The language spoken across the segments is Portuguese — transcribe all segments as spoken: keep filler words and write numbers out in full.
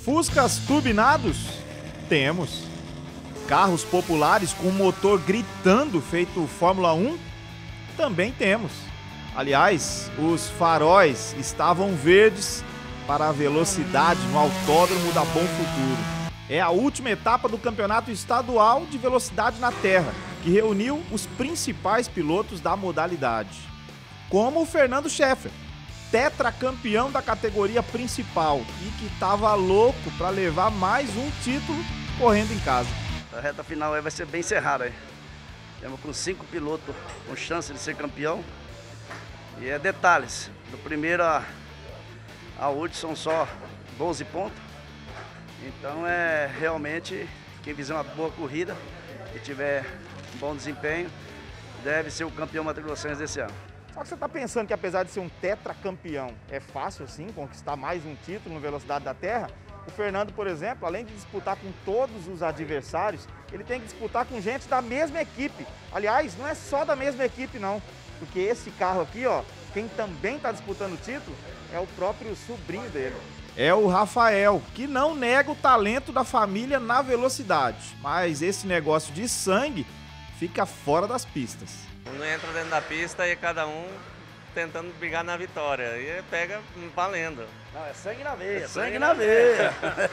Fuscas turbinados? Temos. Carros populares com motor gritando feito Fórmula um? Também temos. Aliás, os faróis estavam verdes para a velocidade no Autódromo da Bom Futuro. É a última etapa do Campeonato Estadual de Velocidade na Terra, que reuniu os principais pilotos da modalidade. Como o Fernando Scheffer, tetracampeão da categoria principal e que estava louco para levar mais um título correndo em casa. A reta final aí vai ser bem cerrada. Temos com cinco pilotos com chance de ser campeão. E é detalhes, do primeiro a, a último são só doze pontos. Então é realmente, quem fizer uma boa corrida e tiver um bom desempenho, deve ser o campeão matriculações desse ano. Só que você está pensando que apesar de ser um tetracampeão, é fácil assim conquistar mais um título no Velocidade da Terra? O Fernando, por exemplo, além de disputar com todos os adversários, ele tem que disputar com gente da mesma equipe. Aliás, não é só da mesma equipe não, porque esse carro aqui, ó, quem também está disputando o título é o próprio sobrinho dele. É o Rafael, que não nega o talento da família na velocidade, mas esse negócio de sangue fica fora das pistas. Um entra dentro da pista e cada um tentando brigar na vitória, e pega valendo. Não, é sangue na veia, é sangue, sangue na, na veia.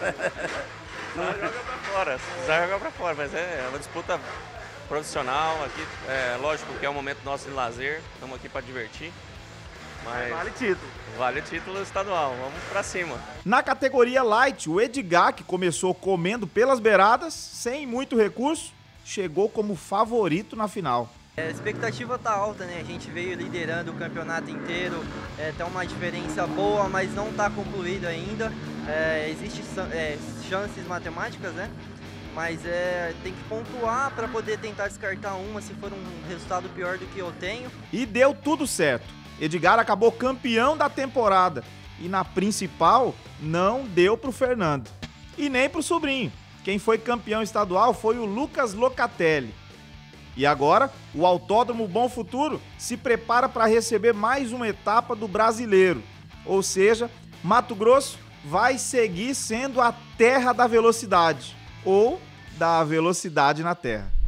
Não joga pra fora, se quiser jogar pra fora, mas é uma disputa profissional aqui, é lógico que é um momento nosso de lazer, estamos aqui para divertir. Mas vale título. Vale título estadual, vamos pra cima. Na categoria Light, o Edgar, que começou comendo pelas beiradas, sem muito recurso, chegou como favorito na final. A expectativa tá alta, né? A gente veio liderando o campeonato inteiro, é, tá uma diferença boa, mas não tá concluído ainda. É, Existem é, chances matemáticas, né? Mas é, tem que pontuar para poder tentar descartar uma se for um resultado pior do que eu tenho. E deu tudo certo. Edgar acabou campeão da temporada e na principal não deu pro Fernando. E nem pro sobrinho. Quem foi campeão estadual foi o Lucas Locatelli. E agora, o Autódromo Bom Futuro se prepara para receber mais uma etapa do Brasileiro. Ou seja, Mato Grosso vai seguir sendo a terra da velocidade, ou da velocidade na terra.